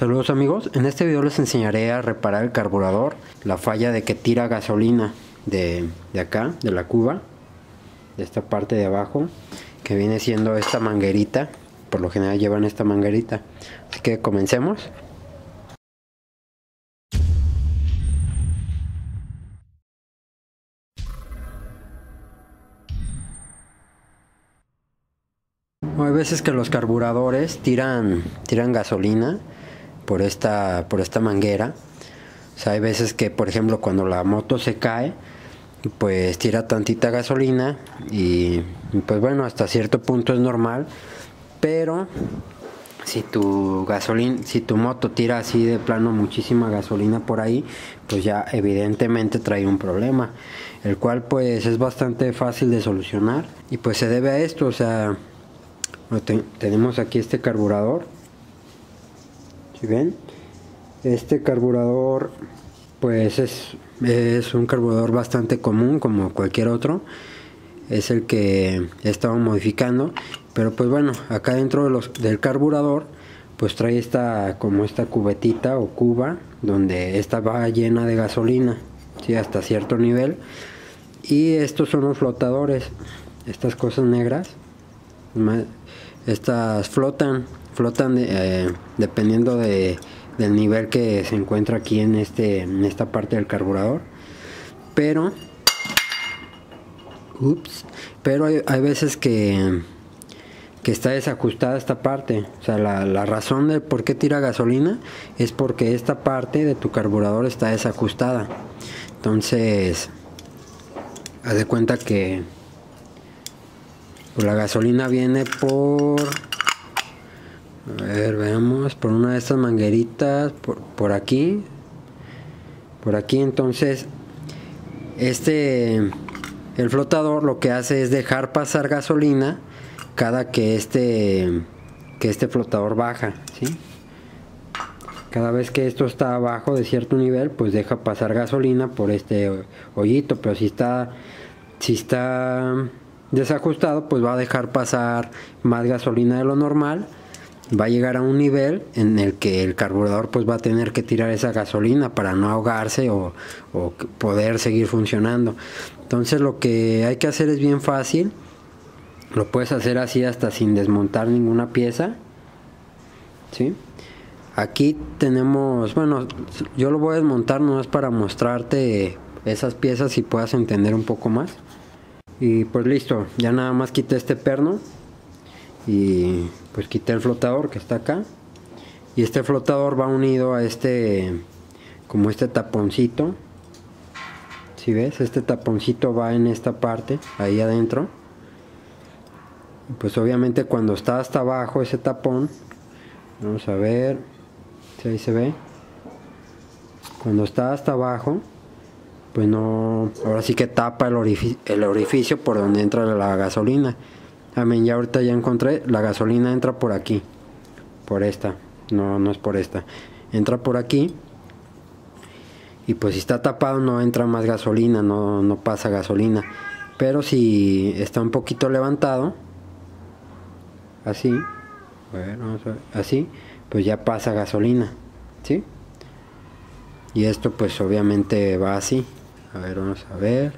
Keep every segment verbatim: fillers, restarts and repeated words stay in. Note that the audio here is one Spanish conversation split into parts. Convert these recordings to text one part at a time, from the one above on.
Saludos amigos, en este video les enseñaré a reparar el carburador, la falla de que tira gasolina de, de acá, de la cuba, de esta parte de abajo, que viene siendo esta manguerita. Por lo general llevan esta manguerita, así que comencemos. Hay veces que los carburadores tiran, tiran gasolina por esta, por esta manguera. O sea, hay veces que, por ejemplo, cuando la moto se cae, pues tira tantita gasolina y, y pues bueno, hasta cierto punto es normal. Pero si tu gasolina, si tu moto tira así de plano muchísima gasolina por ahí, pues ya evidentemente trae un problema, el cual pues es bastante fácil de solucionar y pues se debe a esto. O sea, te, tenemos aquí este carburador, ¿sí ven? Este carburador pues es, es un carburador bastante común como cualquier otro. Es el que he estado modificando, pero pues bueno, acá dentro de los, del carburador pues trae esta, como esta cubetita o cuba, donde esta va llena de gasolina, ¿sí? Hasta cierto nivel. Y estos son los flotadores, estas cosas negras, estas flotan, flotan eh, dependiendo de, del nivel que se encuentra aquí en, este, en esta parte del carburador. Pero Ups, pero hay, hay veces que, que está desajustada esta parte. O sea, la, la razón de por qué tira gasolina es porque esta parte de tu carburador está desajustada. Entonces, haz de cuenta que pues, la gasolina viene por... A ver, veamos, por una de estas mangueritas, por, por aquí. Por aquí, entonces, este... el flotador lo que hace es dejar pasar gasolina cada que este que este flotador baja, ¿sí? Cada vez que esto está abajo de cierto nivel, pues deja pasar gasolina por este hoyito, pero si está si está desajustado, pues va a dejar pasar más gasolina de lo normal. Va a llegar a un nivel en el que el carburador pues va a tener que tirar esa gasolina para no ahogarse o, o poder seguir funcionando. Entonces lo que hay que hacer es bien fácil. Lo puedes hacer así hasta sin desmontar ninguna pieza, ¿sí? Aquí tenemos, bueno, yo lo voy a desmontar nomás para mostrarte esas piezas y puedas entender un poco más. Y pues listo, ya nada más quité este perno y pues quité el flotador que está acá, y este flotador va unido a este, como este taponcito. Si ves, este taponcito va en esta parte, ahí adentro. Y pues obviamente cuando está hasta abajo ese tapón, vamos a ver si ahí se ve, cuando está hasta abajo, pues no, ahora sí que tapa el orificio, el orificio por donde entra la gasolina. Amén, ya ahorita ya encontré, la gasolina entra por aquí, por esta, no, no es por esta, entra por aquí. Y pues si está tapado no entra más gasolina, no, no pasa gasolina. Pero si está un poquito levantado, así, bueno, vamos a ver, así, pues ya pasa gasolina, ¿sí? Y esto pues obviamente va así. A ver, vamos a ver.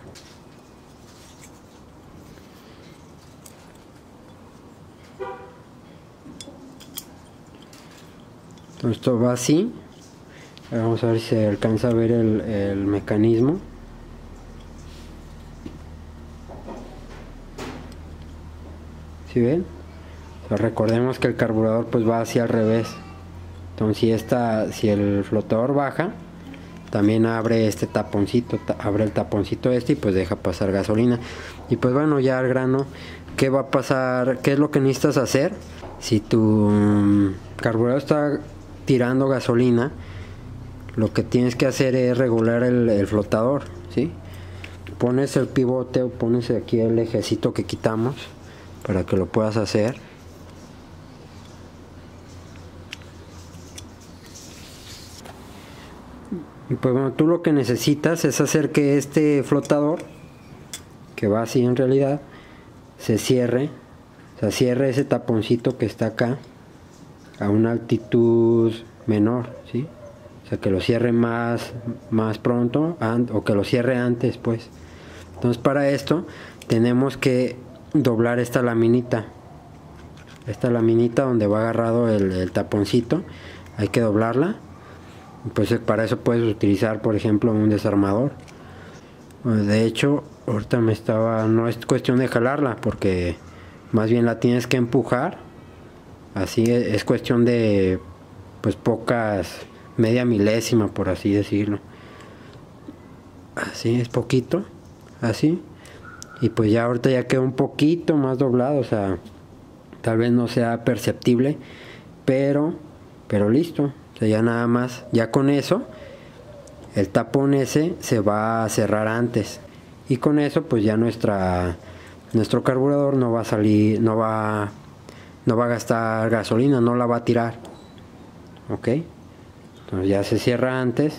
Entonces esto va así. Vamos a ver si se alcanza a ver el, el mecanismo. ¿Sí ven? O sea, recordemos que el carburador pues va hacia al revés. Entonces si, esta, si el flotador baja, también abre este taponcito, ta, abre el taponcito este y pues deja pasar gasolina. Y pues bueno, ya al grano, ¿qué va a pasar? ¿Qué es lo que necesitas hacer? Si tu um, carburador está tirando gasolina, lo que tienes que hacer es regular el, el flotador, ¿sí? Pones el pivote o pones aquí el ejecito que quitamos para que lo puedas hacer. Y pues bueno, tú lo que necesitas es hacer que este flotador, que va así en realidad, se cierre. O sea, cierre ese taponcito que está acá a una altitud menor, ¿sí? O sea, que lo cierre más, más pronto o que lo cierre antes, pues. Entonces, para esto tenemos que doblar esta laminita. Esta laminita donde va agarrado el, el taponcito, hay que doblarla. Pues para eso puedes utilizar, por ejemplo, un desarmador. De hecho, ahorita me estaba... No es cuestión de jalarla, porque más bien la tienes que empujar. Así es, es cuestión de... Pues pocas... Media milésima, por así decirlo. Así, es poquito. Así. Y pues ya ahorita ya quedó un poquito más doblado. O sea, tal vez no sea perceptible. Pero... Pero listo. O sea, ya nada más, ya con eso, el tapón ese se va a cerrar antes. Y con eso, pues ya nuestra, nuestro carburador no va a salir, no va, no va a gastar gasolina, no la va a tirar. Ok. Entonces ya se cierra antes.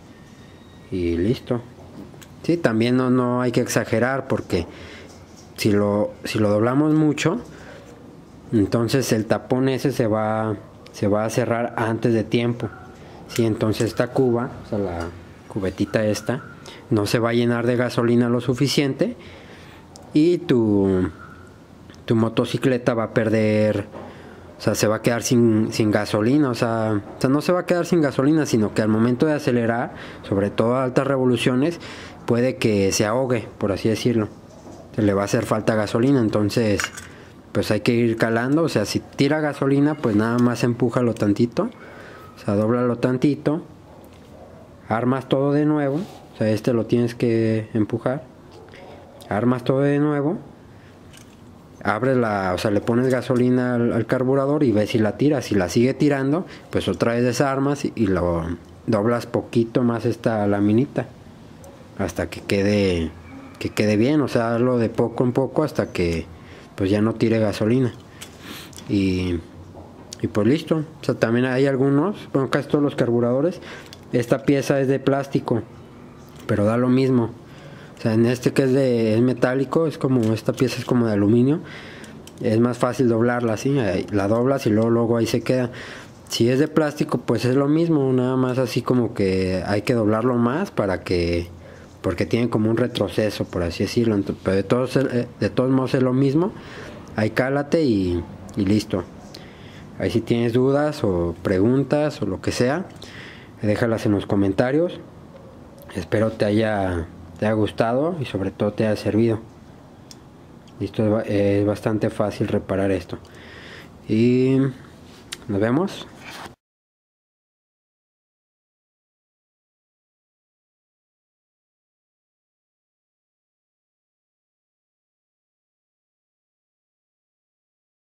Y listo. Sí, también no, no hay que exagerar, porque si lo, si lo doblamos mucho, entonces el tapón ese se va... se va a cerrar antes de tiempo. Sí, entonces esta cuba, o sea, la cubetita esta, no se va a llenar de gasolina lo suficiente y tu, tu motocicleta va a perder, o sea, se va a quedar sin, sin gasolina, o sea, o sea, no se va a quedar sin gasolina, sino que al momento de acelerar, sobre todo a altas revoluciones, puede que se ahogue, por así decirlo. Se le va a hacer falta gasolina, entonces... pues hay que ir calando, o sea, si tira gasolina, pues nada más empújalo tantito, o sea, dóblalo tantito, armas todo de nuevo, o sea, este lo tienes que empujar, armas todo de nuevo, abres la, o sea, le pones gasolina al, al carburador y ves si la tira. Si la sigue tirando, pues otra vez desarmas y, y lo doblas poquito más esta laminita hasta que quede, que quede bien, o sea, hazlo de poco en poco hasta que pues ya no tire gasolina. Y, y pues listo. O sea, también hay algunos, bueno, casi todos los carburadores, esta pieza es de plástico, pero da lo mismo. O sea, en este que es de es metálico, es como, esta pieza es como de aluminio, es más fácil doblarla así, la doblas y luego, luego ahí se queda. Si es de plástico, pues es lo mismo, nada más así como que hay que doblarlo más para que, porque tiene como un retroceso, por así decirlo. Pero de todos, de todos modos es lo mismo. Ahí cálate y, y listo. Ahí si tienes dudas o preguntas o lo que sea, déjalas en los comentarios. Espero te haya, te haya gustado y sobre todo te haya servido. Listo, es bastante fácil reparar esto. Y nos vemos.